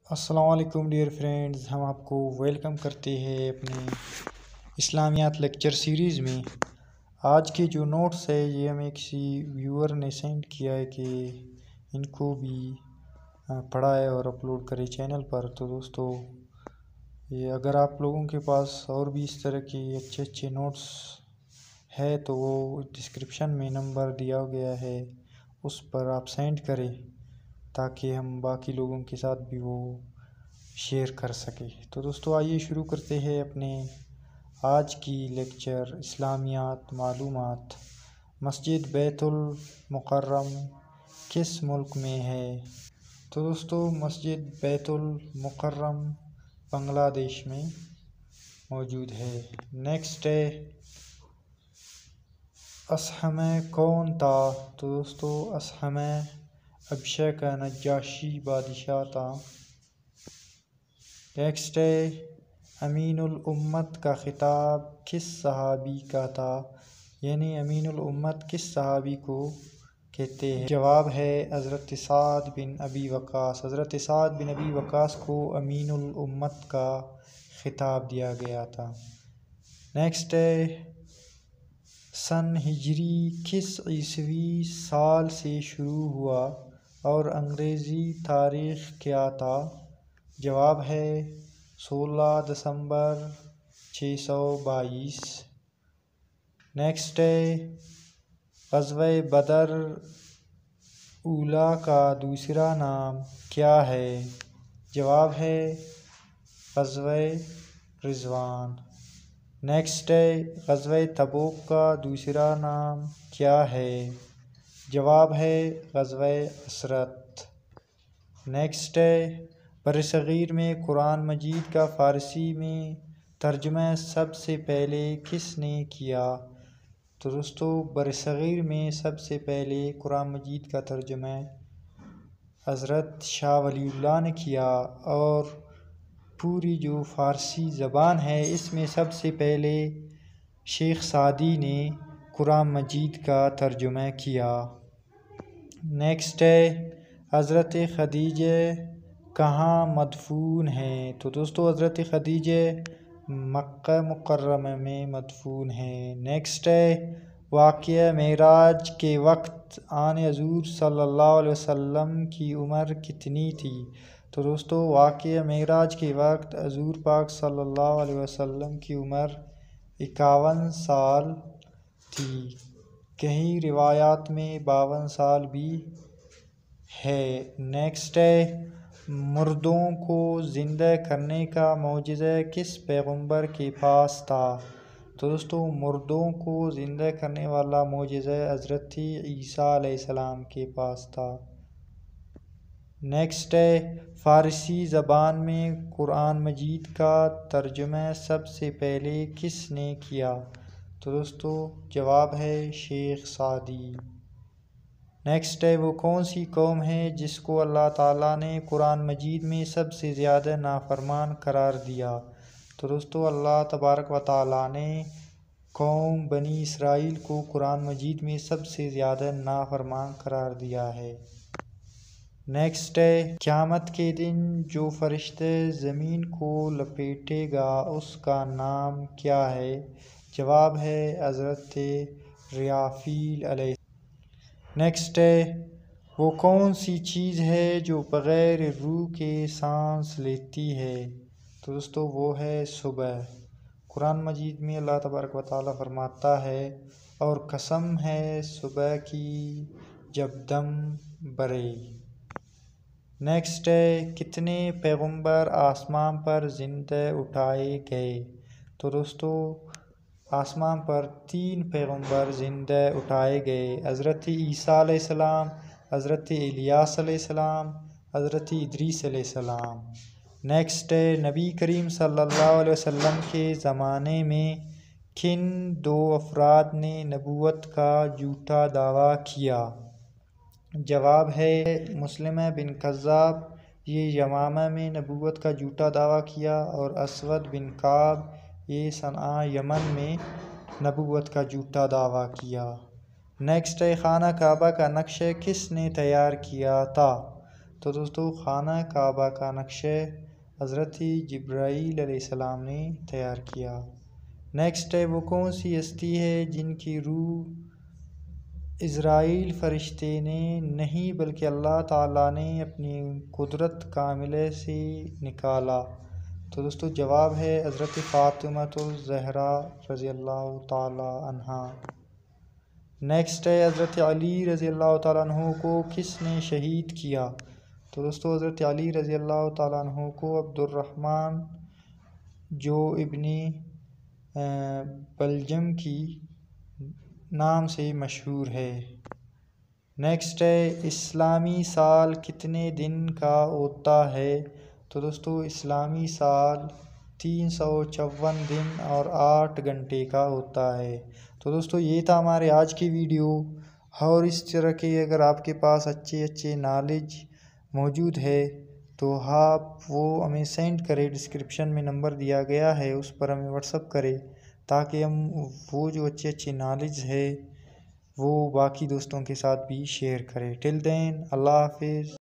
السلام علیکم dear friends, ہم آپ کو ویلکم کرتے ہیں اپنے اسلامیات لیکچر سیریز میں۔ آج کے جو نوٹس ہے یہ ہمیں کسی ویور نے سینڈ کیا ہے کہ ان کو بھی پڑھائے اور اپلوڈ کرے چینل پر۔ تو دوستو، یہ اگر آپ لوگوں کے پاس اور بھی اس طرح کے اچھے نوٹس ہے تو وہ ڈسکرپشن میں نمبر دیا گیا ہے، اس پر آپ سینڈ کریں تاکہ ہم باقی لوگوں کے ساتھ بھی وہ شیئر کر سکیں۔ تو دوستو آئیے شروع کرتے ہیں اپنے آج کی لیکچر اسلامیات معلومات۔ مسجد بیت المکرم کس ملک میں ہے؟ تو دوستو مسجد بیت المکرم بنگلہ دیش میں موجود ہے۔ نیکسٹ ہے اسہمہ کون تھا؟ تو دوستو اسہمہ ابشہ کا نجاشی بادشاہ تھا۔ نیکسٹ ہے امین الامت کا خطاب کس صحابی کا تھا؟ یعنی امین الامت کس صحابی کو کہتے ہیں؟ جواب ہے حضرت سعد بن ابی وقاص۔ حضرت سعد بن ابی وقاص کو امین الامت کا خطاب دیا گیا تھا۔ نیکسٹ ہے سن ہجری کس عیسوی سال سے شروع ہوا اور انگریزی تاریخ کیا تھا؟ جواب ہے 16 دسمبر 622۔ نیکسٹ ہے غزوہ بدر اولیٰ کا دوسرا نام کیا ہے؟ جواب ہے غزوہ رضوان۔ نیکسٹ ہے غزوہ تبوک کا دوسرا نام کیا ہے؟ جواب ہے غزوہ اسرت۔ نیکسٹ ہے برصغیر میں قرآن مجید کا فارسی میں ترجمہ سب سے پہلے کس نے کیا؟ تو دوستو برصغیر میں سب سے پہلے قرآن مجید کا ترجمہ حضرت شاہ ولی اللہ نے کیا، اور پوری جو فارسی زبان ہے اس میں سب سے پہلے شیخ سعدی نے قرآن مجید کا ترجمہ کیا۔ نیکسٹ ہے حضرت خدیجہ کہاں مدفون ہیں؟ تو دوستو حضرت خدیجہ مکہ مکرمہ میں مدفون ہیں۔ نیکسٹ ہے واقعہ معراج کے وقت آن حضور صلی اللہ علیہ وسلم کی عمر کتنی تھی؟ تو دوستو واقعہ معراج کے وقت حضور پاک صلی اللہ علیہ وسلم کی عمر 51 سال تھی، کہیں روایات میں 52 سال بھی ہے۔ نیکسٹ ہے مردوں کو زندہ کرنے کا معجزہ کس پیغمبر کے پاس تھا؟ تو دوستو مردوں کو زندہ کرنے والا معجزہ حضرت عیسیٰ علیہ السلام کے پاس تھا۔ نیکسٹ ہے فارسی زبان میں قرآن مجید کا ترجمہ سب سے پہلے کس نے کیا؟ تو دوستو جواب ہے شیخ سعدی۔ نیکسٹ ہے وہ کون سی قوم ہے جس کو اللہ تعالیٰ نے قرآن مجید میں سب سے زیادہ نافرمان قرار دیا؟ تو دوستو اللہ تبارک و تعالیٰ نے قوم بنی اسرائیل کو قرآن مجید میں سب سے زیادہ نافرمان قرار دیا ہے۔ نیکسٹ ہے قیامت کے دن جو فرشتہ زمین کو لپیٹے گا اس کا نام کیا ہے؟ جواب ہے حضرت اسرافیل علیہ السلام۔ نیکسٹ ہے وہ کون سی چیز ہے جو بغیر روح کے سانس لیتی ہے؟ تو دوستو وہ ہے صبح۔ قرآن مجید میں اللہ تبارک و تعالیٰ فرماتا ہے اور قسم ہے صبح کی جب دم بھرے۔ نیکسٹ ہے کتنے پیغمبر آسمان پر زندہ اٹھائے گئے؟ تو دوستو آسمان پر 3 پیغمبر زندہ اٹھائے گئے، حضرت عیسیٰ علیہ السلام، حضرت الیاس علیہ السلام، حضرت ادریس علیہ السلام۔ نیکسٹ ہے نبی کریم صلی اللہ علیہ وسلم کے زمانے میں کن 2 افراد نے نبوت کا جھوٹا دعویٰ کیا؟ جواب ہے مسلمہ بن کذاب، یہ یمامہ میں نبوت کا جھوٹا دعویٰ کیا، اور اسود بن کعب، یہ صنعاء یمن میں نبوت کا جھوٹا دعویٰ کیا۔ نیکسٹ ہے خانہ کعبہ کا نقشہ کس نے تیار کیا تھا؟ تو دوستو خانہ کعبہ کا نقشہ حضرت جبرائیل علیہ السلام نے تیار کیا۔ نیکسٹ ہے وہ کون سی ہستی ہے جن کی روح اسرائیل فرشتے نے نہیں بلکہ اللہ تعالیٰ نے اپنی قدرت کاملہ سے نکالا؟ تو دوستو جواب ہے حضرت فاطمۃ الزہرا رضی اللہ تعالیٰ عنہا۔ نیکسٹ ہے حضرت علی رضی اللہ تعالیٰ عنہ کو کس نے شہید کیا؟ تو دوستو حضرت علی رضی اللہ تعالیٰ عنہ کو عبد الرحمن جو ابن بلجم کی نام سے مشہور ہے۔ نیکسٹ ہے اسلامی سال کتنے دن کا ہوتا ہے؟ تو دوستو اسلامی سال 354 دن اور 8 گھنٹے کا ہوتا ہے۔ تو دوستو یہ تھا ہمارے آج کی ویڈیو، اور اس طرح کے اگر آپ کے پاس اچھے نالج موجود ہے تو آپ وہ ہمیں سینڈ کرے، ڈسکرپشن میں نمبر دیا گیا ہے اس پر ہمیں واٹس اپ کرے، تاکہ ہم وہ جو اچھے نالج ہے وہ باقی دوستوں کے ساتھ بھی شیئر کریں۔ ٹل دین اللہ حافظ۔